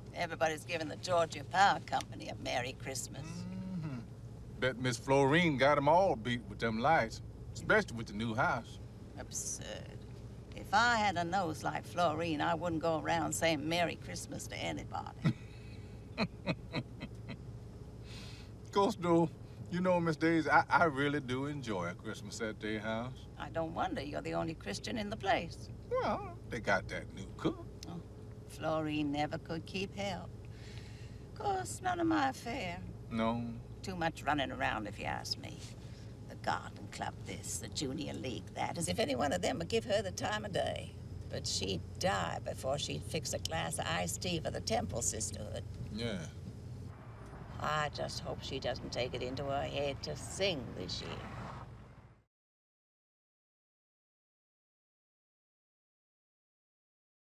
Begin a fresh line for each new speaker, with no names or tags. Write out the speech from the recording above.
Everybody's giving the Georgia Power Company a Merry Christmas.
Bet Miss Florine got them all beat with them lights, especially with the new house.
Absurd. If I had a nose like Florine, I wouldn't go around saying Merry Christmas to anybody.
Of course, though, you know, Miss Daisy, I really do enjoy a Christmas at their house.
I don't wonder you're the only Christian in the place.
Well, they got that new cook.
Oh, Florine never could keep help. Of course, none of my affair.
No.
Too much running around, if you ask me. The garden club this, the junior league that, as if any one of them would give her the time of day. But she'd die before she'd fix a glass of iced tea for the Temple Sisterhood.
Yeah.
I just hope she doesn't take it into her head to sing this year.